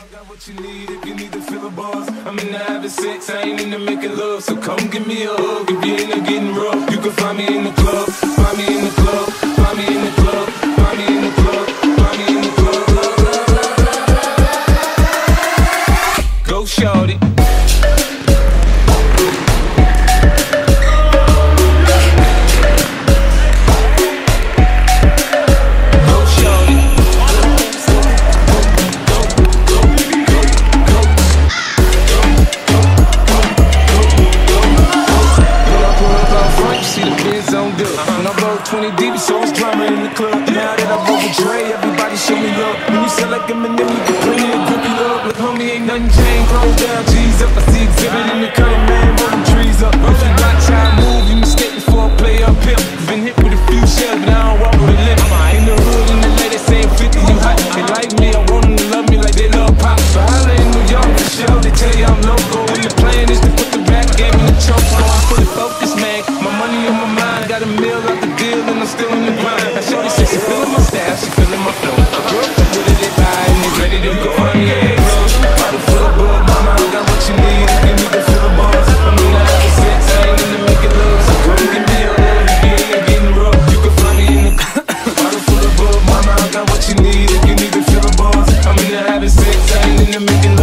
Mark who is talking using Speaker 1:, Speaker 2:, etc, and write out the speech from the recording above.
Speaker 1: got what you need if you need to feel the buzz. I'm into having sex, I ain't into making love. So come give me a hug if you're into getting rough. You can find me in the club, find me in the club, find me in the club, find me in the club, find me in the club. Go shorty. When I roll 20 deep, so it's drama in the club. Now that I roll with Dre, everybody show me love. When you sell like Eminem, you can plenty of groupie love. Look, homie, ain't nothing changed. Roll down, G's up. I see exhibit in the cutting, man, rolling trees up. If you watch how I move, you mistake before I play up here. Been hit with a few shells, but I don't walk with a limp. In the hood, in the lady saying 50, you hot. They like me, I want them to love me like they love pop. So holla in New York for show, they tell you I'm local. And the plan is to put the rap game in the choke. So I'm fully focused, man. My money on my mind, got a meal out the deal, and I'm still in the grind. Now shorty says she feeling my style, she feeling my flow. Girl, what did they buy, and they ready to go on, yeah. Bottle full of bug, mama, I got what you need. Give me the feel of buzz. I mean, I have a sex, I ain't into making love. So come give me a hug, if you ain't getting rough. You can find me in the bottle full of bug, mama, I got what you need. If you need to feel the buzz, I mean, I have a sex, I ain't into making love.